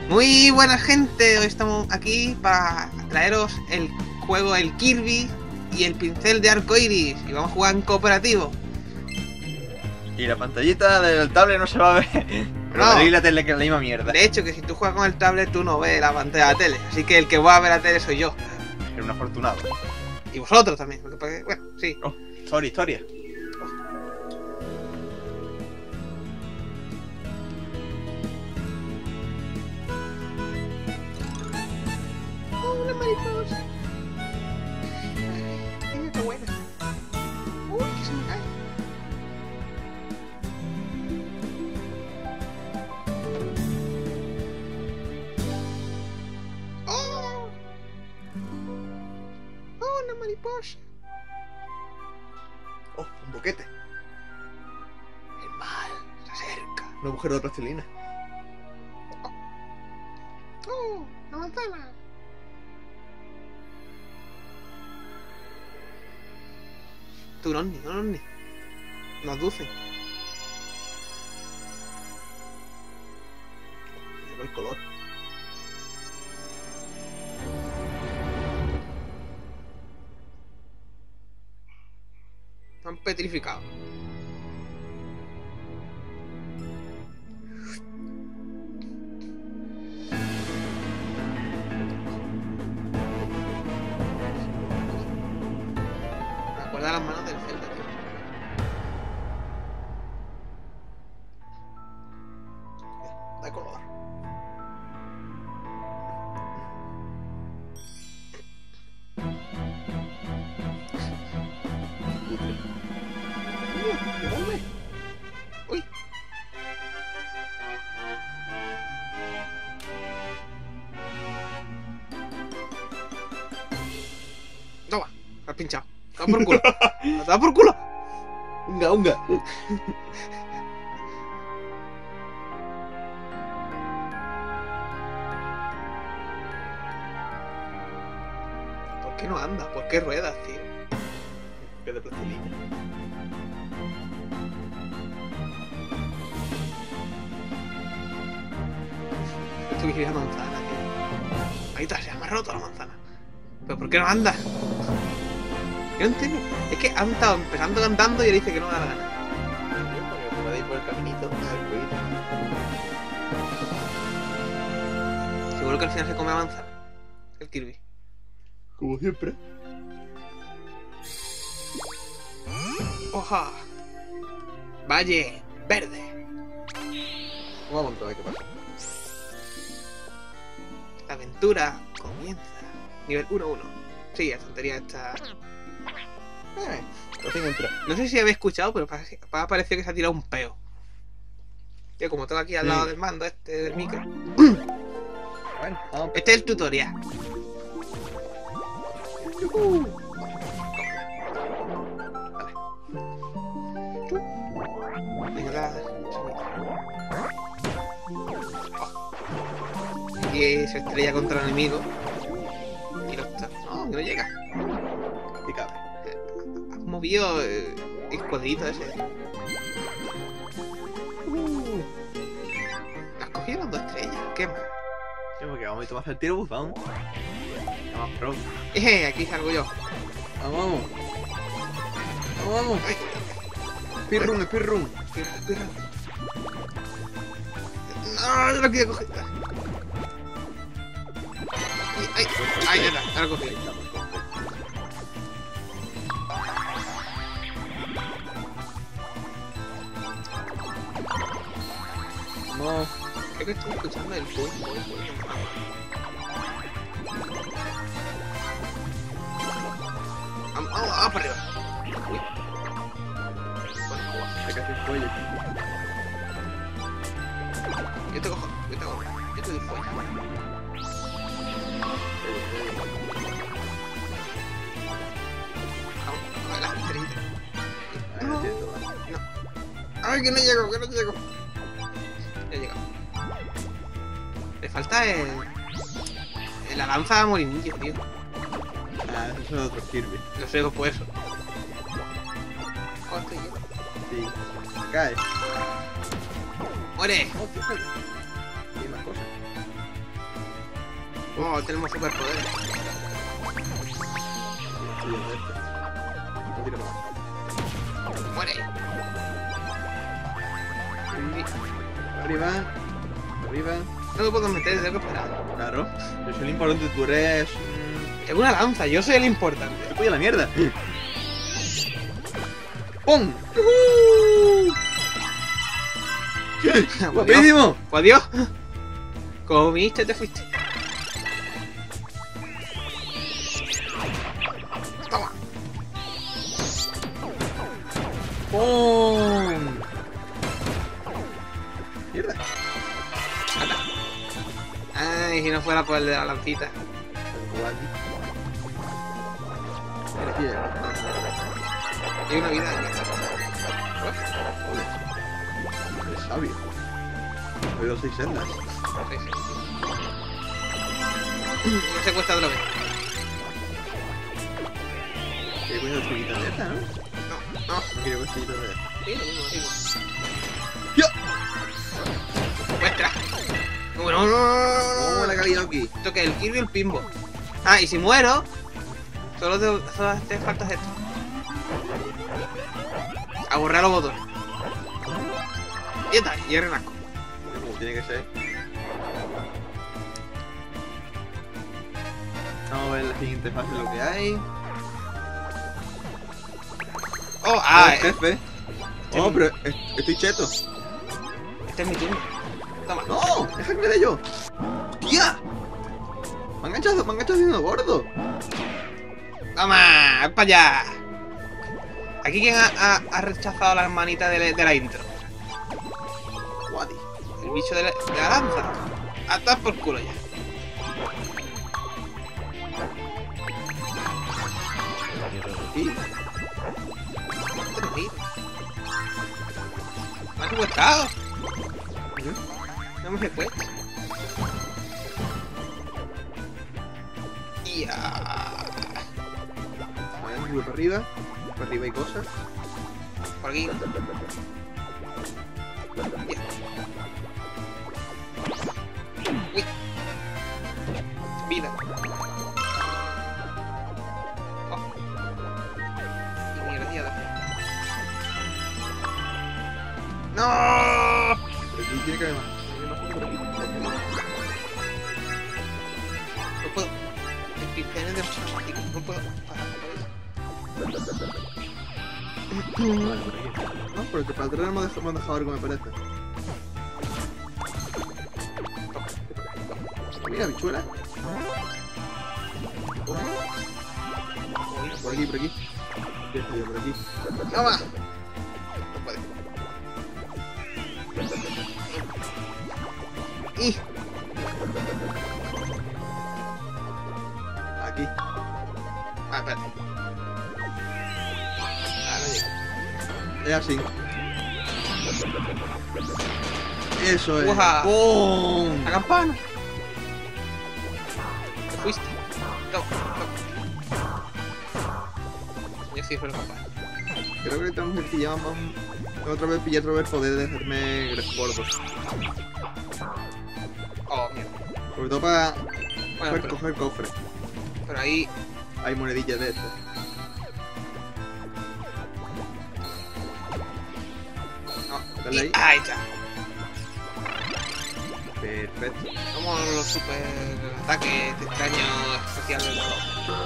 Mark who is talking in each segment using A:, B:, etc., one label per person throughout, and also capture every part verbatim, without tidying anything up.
A: Muy buena gente, hoy estamos aquí para traeros el juego El Kirby y el pincel de arcoiris y vamos a jugar en cooperativo.
B: Y la pantallita del tablet no se va a ver, pero
A: No.
B: no. La tele que es la misma mierda.
A: De hecho, que si tú juegas con el tablet tú no ves la pantalla de la tele, así que el que va a ver la tele soy yo.
B: Era un afortunado.
A: Y vosotros también, porque, porque, bueno, sí.
B: Oh, sorry, historia.
A: Oh, una mariposa. Ay, qué buena. Uy, que se me cae. Oh, oh, una mariposa.
B: Oh, un boquete.
A: El mal se acerca.
B: Un agujero de plastilina.
A: Oh, una manzana. Tú, un ovni, un ovni. Nos ducen.
B: Lleva el color.
A: Están petrificados. Me acuerda las manos del Zelda, tío.
B: Da color.
A: Uy. Toma, me has pinchado. Te das por culo. Te das por culo.
B: Unga, unga.
A: ¿Por qué no andas? ¿Por qué ruedas, tío?
B: Que de plastilina.
A: Estoy la manzana, tío. Ahí está, se me ha roto la manzana. ¿Pero por qué no anda? Yo no entiendo. Es que han estado empezando cantando y él dice que no me da la gana.
B: Porque puede ir por el caminito.
A: Seguro que al final se come la manzana. El Kirby.
B: Como siempre.
A: ¡Oja! Valle verde.
B: Vamos a montar, ¿qué pasa?
A: La aventura comienza. Nivel uno uno. Sí, la tontería está...
B: Eh, recién entra.
A: No sé si habéis escuchado, pero parece- ha parecido que se ha tirado un peo. Yo como tengo aquí al
B: Sí.
A: lado del mando, este del micro.
B: Bueno, vamos.
A: Este es el tutorial.
B: Yujú.
A: Venga, da- Y se estrella contra el enemigo. Y lo está. No, que no llega.
B: Y cabe.
A: Has movido eh, el cuadrito ese.
B: Uh.
A: Has cogido las dos estrellas. ¿Qué más?
B: Sí, porque vamos a tomar el tiro buzón. Vamos, pro.
A: Eh, aquí salgo yo.
B: Vamos, vamos. Vamos, vamos.
A: Ay,
B: Speedrun, speedrun.
A: espera, espera. No, yo lo quiero coger. Ay, ay, ay, ya está, ya lo cogí.
B: No.
A: Creo que estoy escuchando el fuego. Vamos, vamos, vamos para arriba. Uy. Bueno, joder.
B: Se casi el cuello.
A: Yo te cojo, yo te cojo. Yo te doy fuego. Vamos, a las estrellitas. No, no. Ay, que no llego, que no llego. Ya he llegado. Le falta el... el- la lanza a molinillo, tío.
B: Ah, esos son otros Kirby.
A: Lo sé, por eso. Oh, estoy yo.
B: Sí. Cae.
A: ¡Muere!
B: Oh, qué feo. Y más cosas.
A: Oh, tenemos superpoderes.
C: Sí, es este. No tira para abajo.
A: Muere.
C: Arriba. Arriba.
A: No me puedo meter, tengo que esperar.
C: Claro. Yo soy el importante, tú eres... mm,
A: Es una lanza, yo soy el importante.
C: ¡Te voy a la mierda! ¡Pum! ¡Guapísimo!
A: Pues adiós. Comiste, te fuiste. Toma.
C: ¡Pum! ¡Mierda!
A: Ay, si no fuera por el de la lancita.
C: Mira aquí.
A: Y una vida.
C: Ole. Es sabio. He oído seis sendas.
A: Sí, sí. Me secuestra otra vez.
C: ¿Qué coño de estrellita de esta, no?
A: No, no.
C: No quiero estrellita de esta.
A: Sí, lo mismo, digo.
C: ¡Ya!
A: Secuestra. No, no, no, no,
C: ¿Cómo
A: no.
C: la ha caído aquí?
A: Esto que es el Kirby y el Pinball. Ah, y si muero, solo te, solo te falta esto. A borrar los botones. Y ya está, y es renazco.
C: Como tiene que ser. Vamos a ver la siguiente fase lo que hay.
A: Oh, ah,
C: Oh,
A: eh,
C: jefe.
A: este
C: Oh,
A: es-
C: pero es- estoy cheto.
A: este es mi turno. Toma.
C: ¡No! ¡Deja que me dé yo! ¡Tía! Me han enganchado, me han enganchado haciendo gordo.
A: Toma, es para allá. Aquí quién ha, ha- ha rechazado las manitas de, la- de la intro.
C: Guadi.
A: El bicho de la, de la lanza. A estar por culo ya.
C: ¿Y?
A: Este no es. Me ha secuestrado. No me secuestra. Ya.
C: Vale, sube para arriba. Para arriba hay cosas.
A: Por aquí. Ya. Uy. Vida. Oh. Y mierda. ¡No!
C: Pero aquí tiene que haber más. Hay más por aquí.
A: No puedo. El pincel es demasiado mágico. No puedo parar por eso.
C: Vale, por aquí. No, pero que para atrás hemos dejado, hemos dejado algo, me parece. Mira, bichuela. Por aquí, por aquí. Ya estoy por aquí.
A: ¡Toma! No puede. Y.
C: Aquí.
A: Ah, espérate. Ah, no llega.
C: Es así. Eso es.
A: Uja.
C: ¡Pum!
A: ¡La campana! Te fuiste. Toma, toma. Ya sí fue la campana.
C: Creo que tenemos que pillar más. Otra vez pillar otra vez el poder de hacerme gordo.
A: Oh, mierda.
C: Sobre todo para
A: Bueno,
C: coger,
A: pero,
C: coger cofre.
A: pero ahí.
C: Hay monedillas de estas.
A: No.
C: Dale ahí.
A: Y- ahí está.
C: Perfecto.
A: Como los super ataques de extraño especial del juego.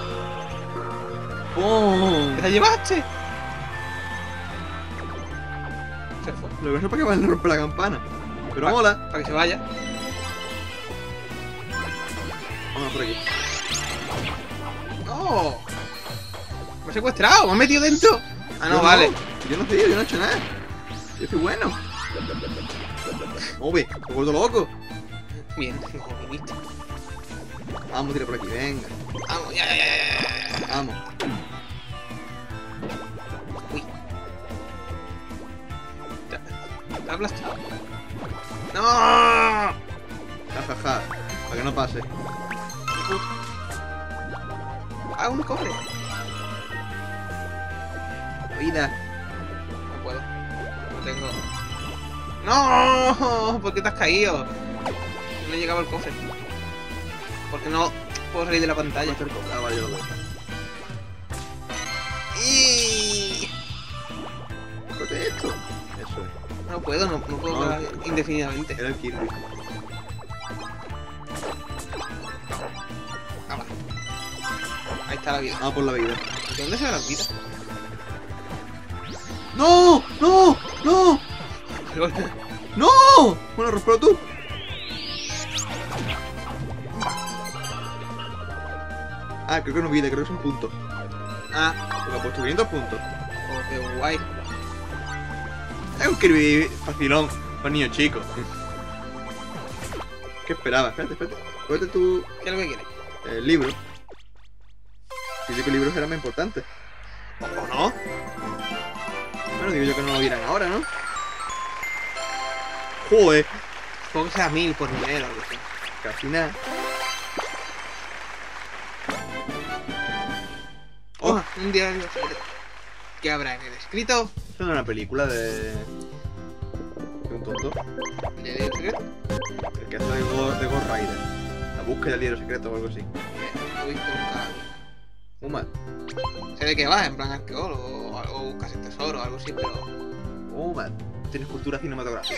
C: ¡Pum!
A: ¿Te la llevaste? Se fue.
C: Lo que no es para que van a romper la campana. Pero mola.
A: Para que se vaya.
C: Vamos por aquí.
A: ¡No! Me he secuestrado, me he metido dentro. Ah, no,
C: Yo
A: vale.
C: Yo no sé, yo no he hecho nada. Yo soy bueno. Ove, me vuelto loco.
A: Bien, como viniste.
C: Vamos, tira por aquí, venga.
A: Vamos, ya, ya, ya, ya, ya.
C: Vamos.
A: Uy. Te, te ha aplastado. ¡No!
C: Ja, ja, ja. Para que no pase.
A: Ah, un cofre.
C: Vida.
A: No puedo. No tengo. ¡No! ¿Por qué te has caído? No llegaba el cofre. Porque no puedo salir de la pantalla.
C: Hacer co- Ah, vale, yo lo veo.
A: Y...
C: Cógete esto. Eso es.
A: No puedo, no, no puedo
C: No.
A: jugar indefinidamente.
C: Era el Kirby.
A: Ah, va. Ahí está la vida.
C: Ah, por la vida.
A: ¿De dónde se ve la vida?
C: ¡No! ¡No! ¡No!
A: Pero-
C: ¡No! Bueno, respiro tú. Ah, creo que no vida, creo que es un punto.
A: Ah,
C: Porque ha puesto quinientos puntos.
A: oh, qué guay.
C: Es un Kirby facilón para niños chicos. ¿Qué esperaba? Espérate, espérate. Cógete tu
A: ¿Qué es lo que quieres?
C: eh, libro. Dice que el libro será más importante.
A: ¿O no?
C: Bueno, digo yo que no lo dirán ahora, ¿no? Joder,
A: Supongo que sea mil por nivel o algo así.
C: casi nada.
A: Oh, un diario secreto. ¿Qué habrá en el escrito?
C: Esto no es una película de... de un tonto.
A: ¿El diario secreto?
C: El que hace de Ghost, de Ghost Rider. La búsqueda del libro secreto o algo así.
A: Eh, no he visto nunca.
C: Muy mal.
A: Sé de qué va, en plan arqueólogo o, algo, o buscas el tesoro o algo así, pero...
C: Muy mal. Tienes cultura cinematográfica.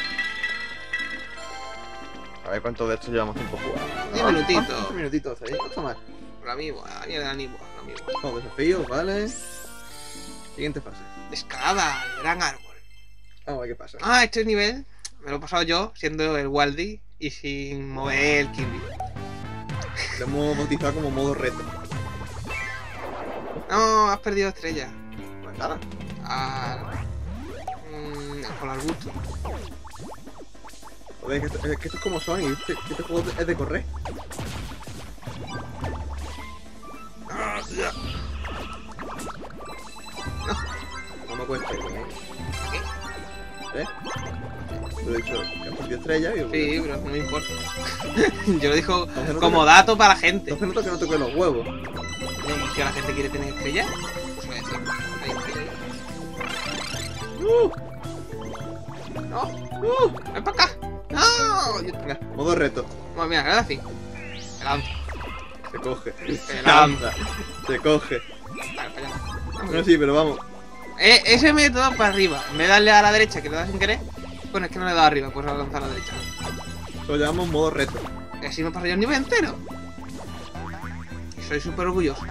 B: A ver cuánto de esto llevamos tiempo jugando.
A: Diez minutitos.
C: Diez minutitos ahí. No está mal.
A: Lo mismo, la mierda del ánimo, lo mismo.
C: Vamos, desafíos, vale. Siguiente fase.
A: Escalada, el gran árbol.
C: Vamos a ver qué pasa.
A: Ah, este nivel me lo he pasado yo, siendo el Waldi y sin mover el Kirby.
C: Lo hemos bautizado como modo reto.
A: No, has perdido estrella.
C: Pues nada.
A: Ah, mmm, con el arbusto.
C: Joder, que esto, es que esto es como Sonic. Este, que este juego es de correr.
A: Ah, ya.
C: No me cuesta, ¿eh?
A: ¿Qué?
C: ¿Eh? Te he dicho que has perdido estrella y...
A: Sí, pero no me importa. Yo lo digo
C: Entonces no
A: como
C: te-
A: dato para la gente.
C: Entonces noto que no toque los huevos.
A: Y si la gente quiere tener estrella, pues voy a decir, hay estrella.
C: ¡Uh! ¡No! ¡Uh!
A: ¡Ven para acá! ¡No! Yo-
C: Venga, modo reto.
A: Bueno, mira, ahora sí. Me lanzo.
C: Se coge. Se
A: lanza.
C: lanza. Se coge.
A: Dale, para allá.
C: No, sí, pero vamos.
A: Eh, ese método para arriba. En vez de darle a la derecha, que le das sin querer, bueno, es que no le he dado arriba, pues a lanzar a la derecha.
C: Lo llamamos modo reto.
A: Y así me paso yo el nivel entero. Y soy súper orgulloso.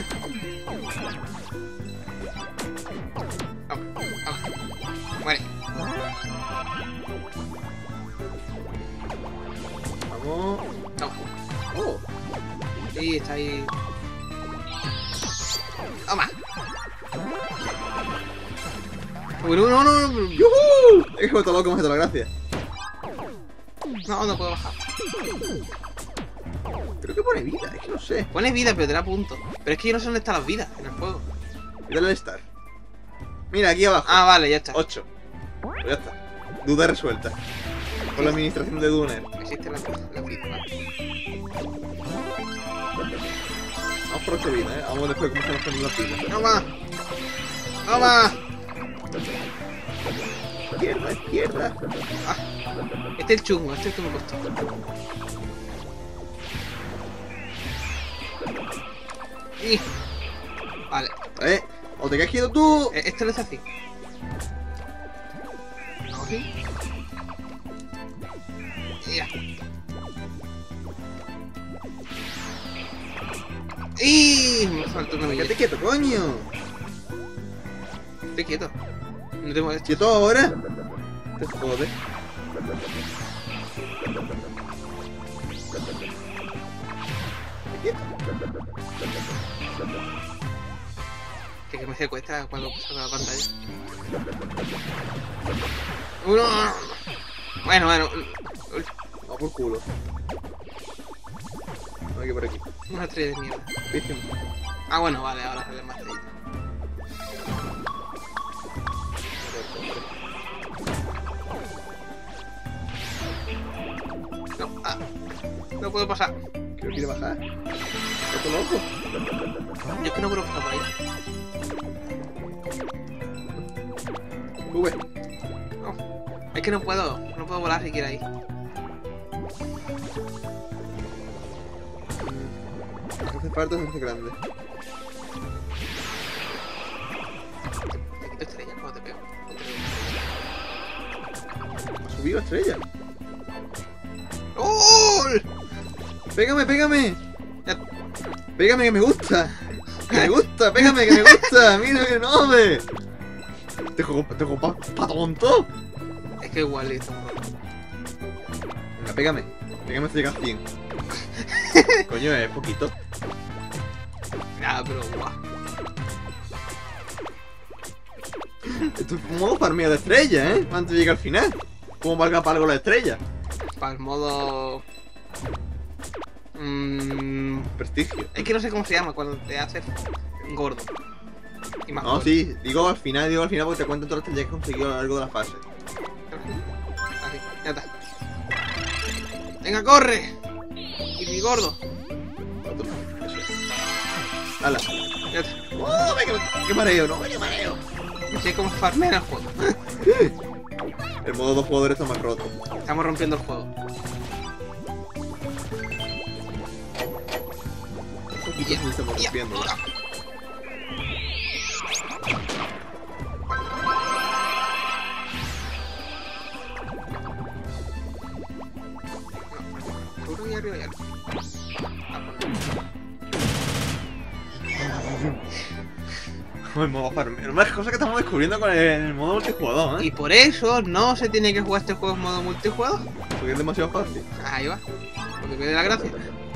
A: Vamos, vamos. Muere.
C: Vamos.
A: Toma.
C: Oh.
A: Sí, está ahí. Toma. Uy, no, no, no, no.
C: ¡Yuhu! Es que me está loco, me hace la gracia.
A: No, no puedo bajar.
C: Creo que pone vida, es que no sé.
A: Pone vida, pero te da puntos. Pero es que yo no sé dónde están las vidas en el juego.
C: Y dale al start. Mira, aquí abajo.
A: Ah, vale, ya está.
C: ocho. Pues ya está. Duda resuelta. Por la administración de Duner.
A: Existe la, la vida, vale.
C: Vamos por ocho vidas, eh. Vamos después cómo estamos poniendo las vidas.
A: ¡Toma! ¡Toma!
C: Izquierda, izquierda.
A: Ah, este es el chungo, este es el que me costó. Y... Vale,
C: Eh, o te quedas quieto tú.
A: eh, este lo hace así. Vamos así. Ya. ¡Y! Me falta una
C: Quédate
A: billete.
C: quieto, coño.
A: Estoy quieto. No tengo esto.
C: ¿Quieto ahora? Te jode. Quieto.
A: Que, que me secuestra cuando paso la pantalla. Uno. Bueno, bueno.
C: Vamos por culo. Vamos aquí por aquí.
A: Una estrella de mierda.
C: Virgen.
A: Ah, bueno, vale, ahora sale más estrellitas. No, ah, no puedo pasar.
C: Que no quiere bajar. ¿Estás loco?
A: Yo es que no puedo pasar por ahí.
C: Sube.
A: No, es que no puedo, no puedo volar siquiera ahí.
C: hace falta hacerse grande.
A: Te quito estrella cuando te pego.
C: Ha subido estrella.
A: ¡Oh!
C: ¡Pégame, pégame!
A: Ya.
C: ¡Pégame que me gusta! ¡Que me gusta! ¡Pégame que me gusta! ¡Mira que no me! Te juego, te juego pa, pa tonto.
A: Es que igual listo.
C: Venga, pégame. Pégame hasta llegar a cien. Coño, es poquito.
A: Nada, pero guau.
C: Esto es un modo farmeo de estrella, ¿eh? Antes de llegar al final. ¿Cómo valga para algo la estrella?
A: Para el modo... Mmm...
C: Prestigio.
A: Es que no sé cómo se llama cuando te haces gordo. Y más
C: No,
A: gordo.
C: sí, digo al final, digo al final porque te cuento todas las estrellas que he conseguido a lo largo de la fase.
A: Así, ya está. ¡Venga, corre! Y mi gordo.
C: Otro. Eso es. ¡Hala!
A: Ya está.
C: ¡Oh, me, qué, qué mareo! ¡No, qué mareo!
A: No sé cómo farmear el juego.
C: El modo dos jugadores está más roto.
A: Estamos rompiendo el juego.
C: Y ya se estamos
A: Ya.
C: rompiendo.
A: Seguro que arriba hay algo.
C: El modo farmeo. Más cosas que estamos descubriendo con el, el modo multijugador,
A: Y
C: ¿eh?
A: por eso no se tiene que jugar este juego en modo multijugador.
C: Porque es demasiado fácil.
A: Ahí va. Porque pierde la gracia.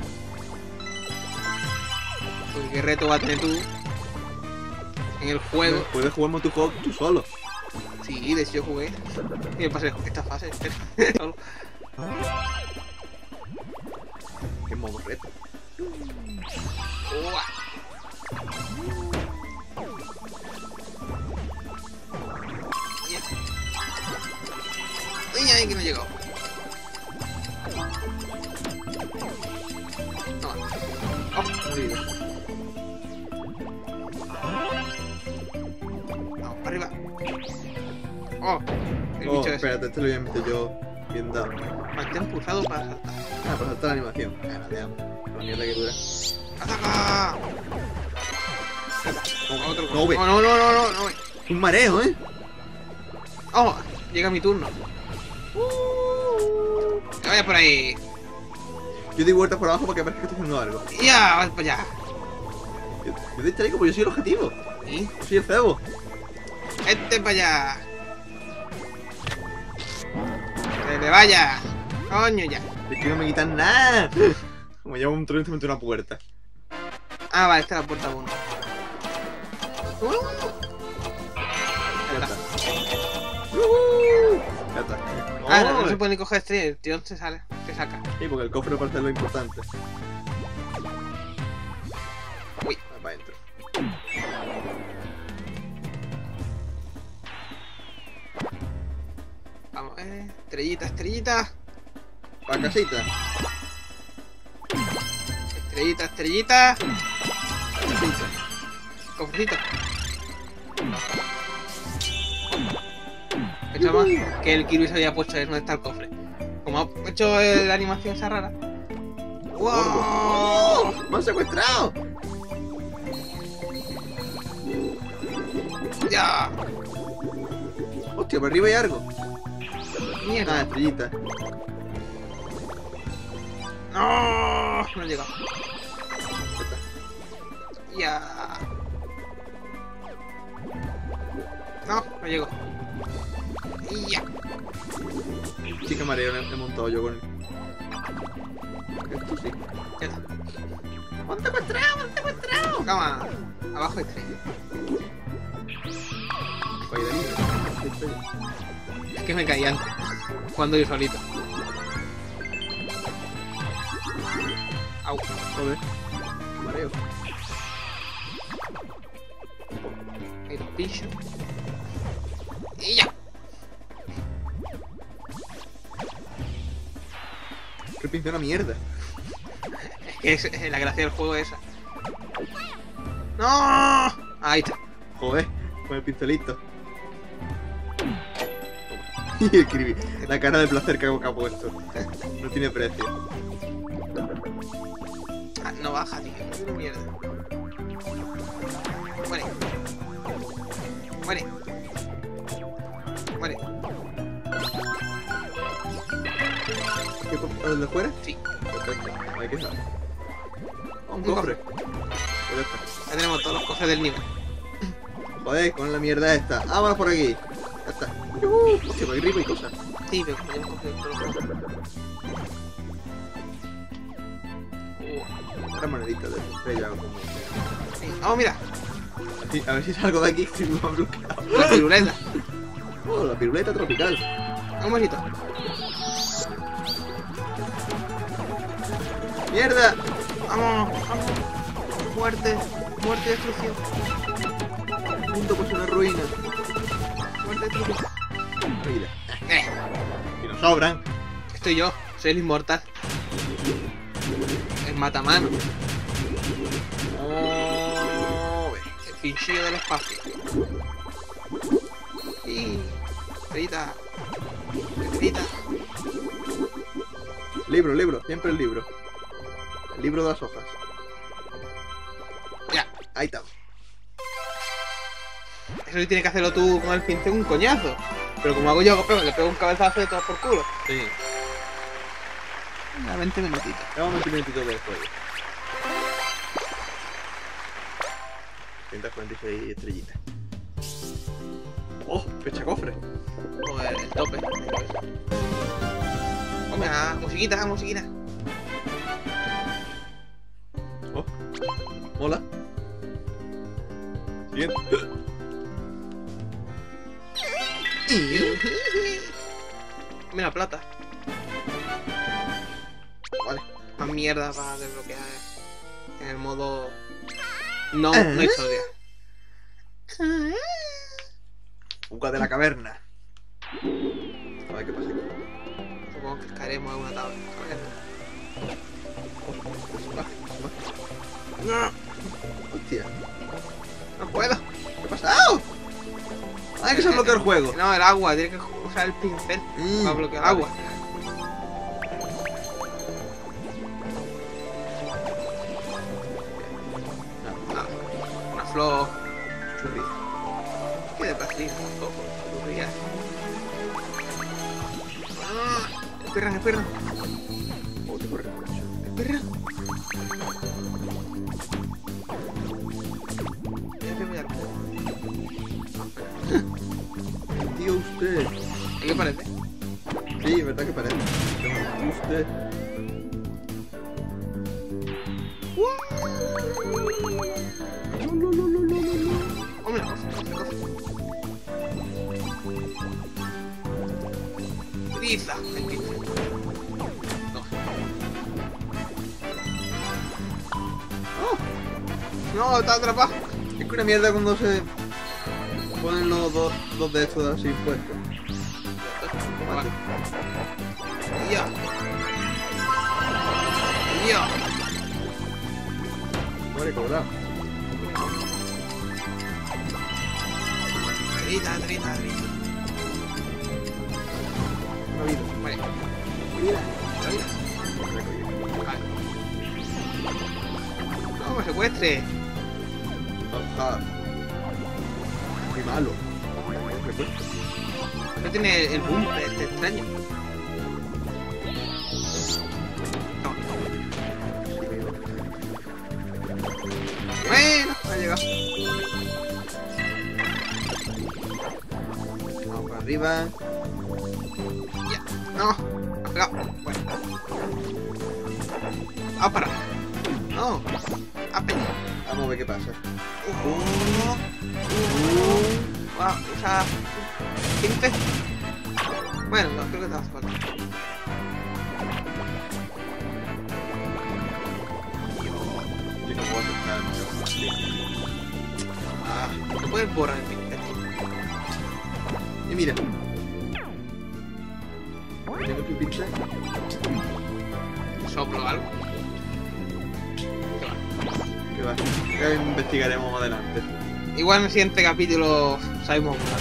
A: Porque qué reto va a tener tú en el juego.
C: Puedes jugar multijugador tú solo.
A: Sí, de hecho yo jugué. Y me pasé esta fase. Solo.
C: Qué modo reto.
A: Uah. Ya. Ay, ay, que no he llegado. No. Oh, vamos, para arriba. Oh, el
C: Oh,
A: bicho ese.
C: espérate, este lo voy a meter yo bien dado.
A: Mantén pulsado para saltar.
C: Ah, para saltar la animación. Ah, la veamos. La mierda que dura.
A: ¡Ataca! Otro.
C: No, ve.
A: No, no, no, no, no, no.
C: Un mareo, ¿eh?
A: Oh, llega mi turno. Que vaya por ahí.
C: Yo doy vueltas por abajo para que parezca que estoy haciendo algo.
A: Ya, vas para allá.
C: Yo, yo distraigo porque yo soy el objetivo.
A: ¿Y?
C: Yo soy el cebo.
A: Este para allá. Que te vaya. Coño, ya.
C: Es que no me quitan nada. Como llevo un tronco y me meto una puerta.
A: Ah, vale, esta es la puerta uno. Uh,
C: Ya
A: ya
C: está.
A: está.
C: ¡Yuhu! Ya está.
A: Ah, no, no
C: ¡Oh!
A: se puede ni coger estrella, el tío se sale, se saca.
C: Sí, porque el cofre parece lo importante.
A: Uy.
C: Va para adentro.
A: Vamos, eh. Estrellita, estrellita.
C: Para casita.
A: Estrellita, estrellita.
C: Casita.
A: Cofrecito. Pensaba que el Kirby se había puesto ahí donde está el cofre. Como ha hecho eh, la animación esa rara. ¡Wow!
C: ¡Oh! ¡Me han secuestrado!
A: ¡Ya!
C: Hostia, por arriba hay algo. Ah,
A: ¡Mierda!
C: estrellita.
A: ¡No! No he llegado.
C: Ya está.
A: ¡Ya! No, no llego. ¡Ya!
C: Sí que mareo he montado yo con él. Esto sí.
A: Ya está.
C: ¡Me han secuestrado! ¡Me han secuestrado!
A: Cama. Abajo hay estrella.
C: Oye, Dani.
A: Es que me caí antes. Jugando yo solito. Au.
C: Joder. Mareo.
A: Ahí los pillo. Y ya.
C: Que pinté una mierda.
A: Es, es la gracia del juego esa. ¡No! Ahí está.
C: Joder, con el pincelito. Y el Kirby, la cara de placer que ha, que ha puesto. No tiene precio.
A: Ah, No baja, tío. Es una mierda. Muere. Muere. Muere.
C: ¿Qué, ¿Dónde fuera?
A: Sí.
C: Perfecto. Ahí que está. Oh, un
A: Un
C: cofre. Pues ya está.
A: Ya tenemos todos los cofres del nivel.
C: Joder, con la mierda esta. Vámonos por aquí. Ya está. Uh, hostia, hay grifo y cosas.
A: Sí, pero como ya hemos cogido todos los cofres.
C: Una monedita de estrella como.
A: Sí. Oh, mira.
C: Sí, a ver si salgo de aquí si me han bloqueado.
A: La piruleta.
C: Oh, la piruleta tropical.
A: Un besito.
C: ¡Mierda!
A: Vamos, vamos. Muerte. Muerte y destrucción.
C: Junto pues una ruina.
A: Muerte y destrucción.
C: Mira.
A: Eh.
C: Y nos sobran.
A: Estoy yo. Soy el inmortal. El matamano.
C: Oh,
A: El pinchillo del espacio. Y... Estrellita. Estrellita.
C: libro, libro, siempre el libro. El libro de las hojas.
A: Ya.
C: Ahí está.
A: Eso sí tienes que hacerlo tú con el pincel un coñazo. Pero como hago yo, le pego un cabezazo de todo por culo.
C: Sí.
A: A veinte minutitos.
C: Llevamos veinte minutitos del juego. ciento cuarenta y seis estrellitas. Oh, fecha cofre.
A: O el tope. Hombre, ah, musiquita, musiquita.
C: Oh, mola. Siguiente.
A: Mira, plata.
C: Vale.
A: Más mierda para desbloquear en el modo no,
C: Ah.
A: no historia.
C: Fuga de la caverna. A ver qué pasa aquí.
A: Supongo que caeremos en una tabla.
C: Se va, se va.
A: No,
C: Hostia.
A: no puedo.
C: ¿Qué ha pasado? Ah, que se ha bloqueado el juego.
A: No, el agua, tiene que usar el pincel
C: Mm,
A: para bloquear el
C: vale.
A: agua. Ah, una flor.
C: Churri.
A: ¿Qué de pastilla? Ojo, churría. Ah, esperan, esperan.
C: Oh, te corre.
A: Esperan. Ya te voy a...
C: Tío, usted.
A: ¿Qué le parece?
C: Sí, verdad que parece. Usted.
A: Hombre, coge, coge, coge. Utiliza el pincel. Coge.
C: Oh,
A: No, está atrapado.
C: es que una mierda cuando se ponen los dos, dos de estos así puestos.
A: Vale. Ya. Ya.
C: Muere colorado.
A: Grita, grita, grita.
C: Una vida.
A: Vale.
C: Vida.
A: Grita.
C: Recogido.
A: Vale. No me secuestre.
C: Ajá. Muy malo. Me cuesta.
A: No tiene el bumper este extraño. No. Bueno, ha llegado.
C: Vamos para arriba.
A: Ya. No. Ha pegado. Bueno. Vamos para abajo. No. Ha pegado.
C: Vamos a ver qué pasa.
A: Uh. Wow, usa... ¿Quince? Bueno, no, creo que te hace falta.
C: Yo no puedo aceptar.
A: Ah, no puedes borrar el pincel.
C: Y mira. Tengo que pinchar.
A: Soplo algo.
C: Que va. Ya investigaremos más adelante.
A: Igual en el siguiente capítulo sabemos más.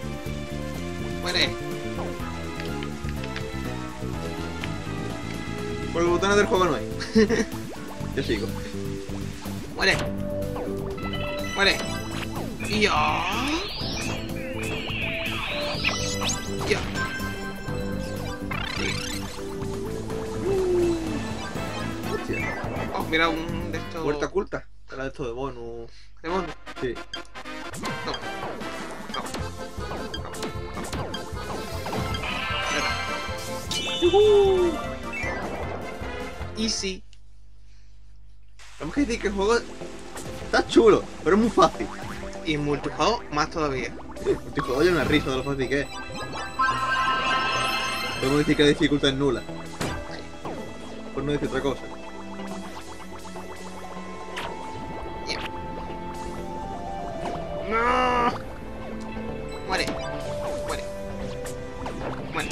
A: Muere.
C: Por los botones del juego no hay. Yo sigo.
A: Muere. Muere. Y yo. Ya.
C: Hostia.
A: Oh, mira un de estos.
C: Puerta oculta. Era de esto de bonus.
A: ¿De mono?
C: Sí.
A: No. No. No.
C: ¡Yuhu!
A: Easy.
C: Tenemos que decir que el juego está chulo, pero es muy fácil.
A: Y multijugador más todavía.
C: El multijugador ya una risa de lo fácil que es. Podemos decir que la dificultad es nula. Por no decir otra cosa.
A: No. Muere. Muere. Muere.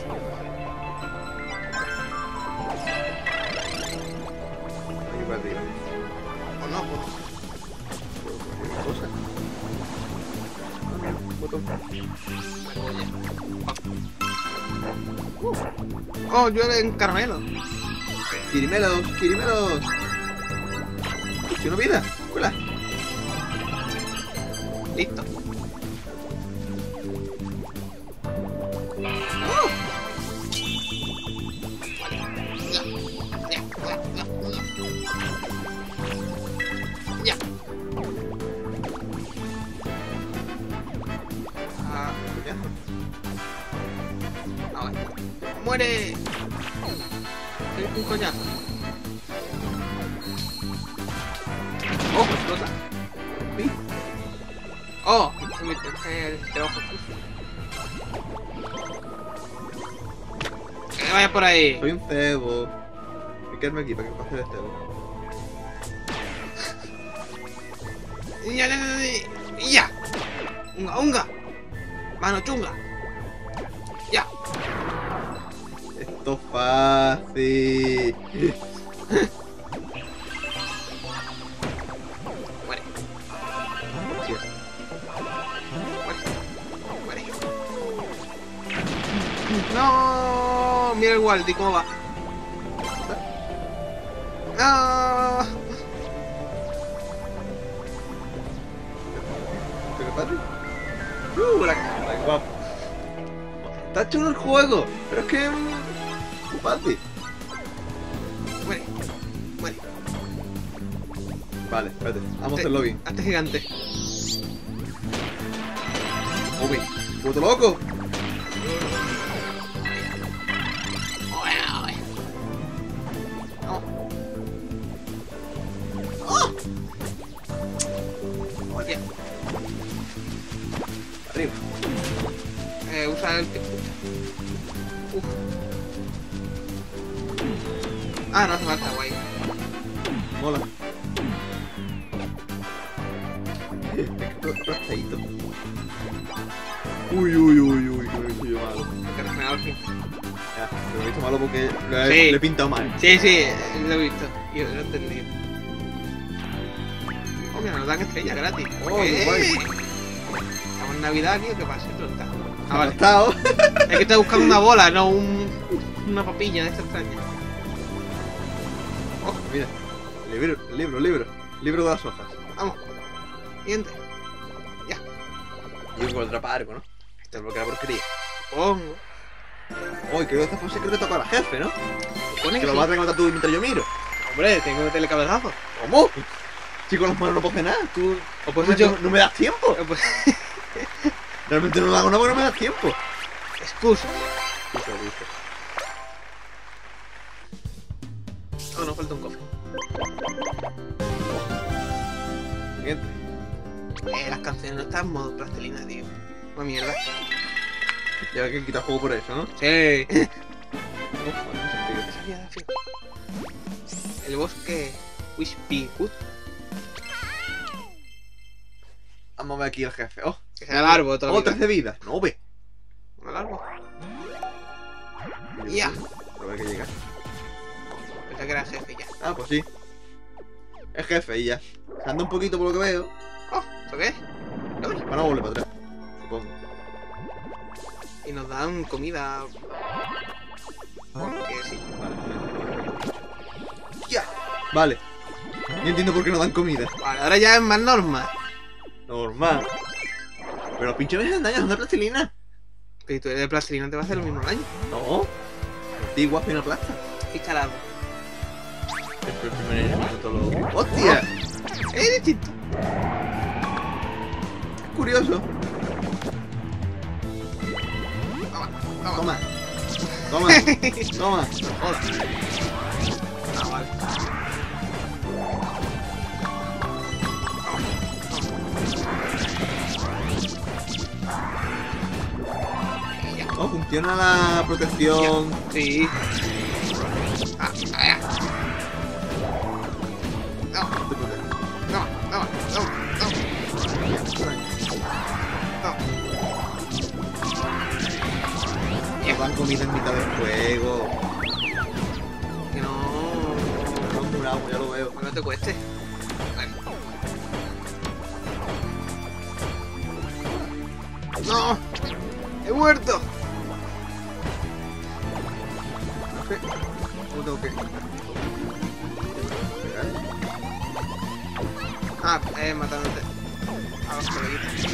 C: Aquí para arriba.
A: O no, pues.
C: Una cosa. Un botón.
A: Oh, llueven caramelos.
C: Kirimelos, Kirimelos. Tiene una vida. Cuela.
A: Listo. Ya. Ah,
C: Ya.
A: ahora. ¡Muere! Soy un coñazo. ¡Oh, explota!
C: Sí.
A: ¡Oh! Se me el trabajo sucio. Que vaya por ahí.
C: Soy un cebo. Hay que quedarme aquí para que pase el cebo.
A: ¡Ya, ya, ya, ya! ¡Ya! ¡Unga, unga! ¡Mano chunga! ¡Ya!
C: Esto es fácil.
A: Muere.
C: Sí.
A: Muere. Muere. ¡No! Mira el Waldi cómo va. ¡No!
C: ¿Pero padre? ¡Uh! La cara, guapo. Está chulo el juego, pero es que es muy fácil.
A: Muere. Muere.
C: Vale, espérate, vamos al lobby.
A: Hazte gigante.
C: Uy, puto loco.
A: No. Hostia.
C: Arriba.
A: Eh, usa el que escucha. Uf. Ah, no hace falta, guay.
C: Mola. Es que aplastadito. Uy, uy, uy, uy, que lo he visto yo malo.
A: Que regenerar al fin.
C: Ya, lo he visto malo porque lo he,
A: Sí.
C: lo he pintado mal.
A: Sí, sí, lo he visto. Yo lo he entendido. Oh, mira, nos dan estrellas gratis.
C: Oh, qué
A: ¡Eh!
C: guay.
A: Estamos en Navidad, tío, ¿qué pasa? Esto está. Ah, vale.
C: Aplastado.
A: Es que estoy buscando una bola, no un, una papilla de esta extraña. Oh,
C: Mira, libro, libro, libro. Libro de las hojas.
A: vamos. Siguiente.
C: Y un contraparco, ¿no? Esto es lo que era porquería.
A: Pongo.
C: Uy, creo que esta fue secreto para el jefe, ¿no?
A: Pone
C: Que
A: que
C: lo
A: sí.
C: vas a tener que matar tú mientras yo miro.
A: Hombre, tengo que meterle cabezazo.
C: ¿Cómo? Si con las manos no puedo hacer nada. Tú
A: O pues
C: no,
A: yo.
C: no, no me das tiempo.
A: o pues-
C: Realmente no lo hago nada porque no me das tiempo.
A: Excusa.
C: Listo, listo.
A: Oh, nos falta un cofre.
C: Siguiente.
A: Eh, las canciones no están en modo plastilina, tío. Una mierda.
C: Ya ves que quita juego por eso, ¿no?
A: Sí.
C: Uf, no tiene sentido.
A: Esa mierda, tío. El bosque Wispy Wood.
C: Vamos a ver aquí el jefe. Oh,
A: Que sea el árbol, todo
C: oh, trece vidas. No, ve.
A: El árbol. Ya.
C: Pero hay que llegar.
A: Pensé que era el jefe ya.
C: Ah, pues sí. Es jefe y ya. Se anda un poquito por lo que veo.
A: Oh, ¿esto qué es? Lobby.
C: Van a volver para atrás. Supongo.
A: Y nos dan comida. Porque sí.
C: Vale, vale. Vale. Yo entiendo por qué no dan comida.
A: Vale, ahora ya es más normal.
C: Normal. Pero los pinchos me hacen daño, son de plastilina.
A: Pero tú eres de plastilina, te va a hacer lo mismo daño.
C: No. Antigua penoplasta.
A: ¿Qué carajo?
C: El primer enemigo de todos los... ¡Hostia!
A: Es distinto.
C: Es curioso.
A: Toma, toma.
C: Toma. Toma. Toma. Hola.
A: Ah, vale.
C: Oh, funciona la protección.
A: Sí. Ah, ah, no, no, no, no, no.
C: Nos dan comida en mitad del juego.
A: Que no.
C: No es morado, ya lo veo.
A: No te cueste. Bueno. No, he muerto.
C: ¿Cómo tengo que...?
A: Ah, eh, matándote. A los coleguitas.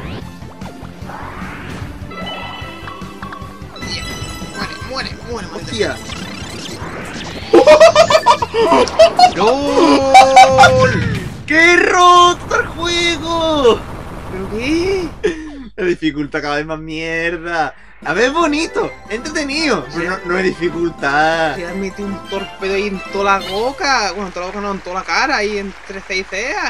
A: Muere, muere, muere, muere.
C: ¡Hostia!
A: ¡Gol!
C: ¡Qué roto el juego!
A: ¿Pero qué?
C: La dificultad cada vez más mierda. A ver, es bonito, entretenido, pero no, no es dificultad.
A: Te has metido un torpedo ahí en toda la boca. Bueno, en toda la boca no, en toda la cara, ahí entre C y ceas.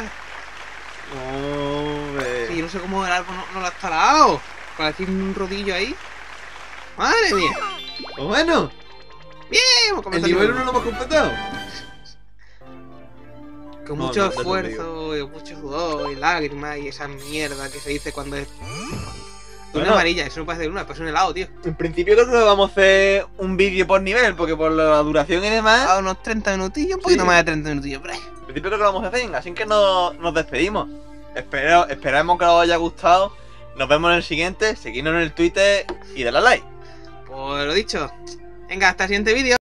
C: Hombre.
A: Sí, yo no sé cómo el árbol no, no lo has talado. Para decir un rodillo ahí. Madre mía.
C: Pues bueno,
A: Bien, hemos
C: el
A: comenzado
C: nivel uno lo hemos completado.
A: Con
C: No,
A: mucho
C: no, no te lo
A: esfuerzo, y mucho sudor, y lágrimas, y esa mierda que se dice cuando es... Una
C: Bueno.
A: amarilla, eso no puede ser una, pues es un helado, tío.
C: En principio creo que vamos a hacer un vídeo por nivel, porque por la duración y demás...
A: A unos treinta minutillos, un poquito
C: Sí.
A: más de treinta minutillos, por ahí.
C: En principio creo que lo vamos a hacer, así que nos, nos despedimos. Espero, esperamos que os haya gustado. Nos vemos en el siguiente, seguidnos en el Twitter y dale a like.
A: Pues lo dicho. Venga, hasta el siguiente vídeo.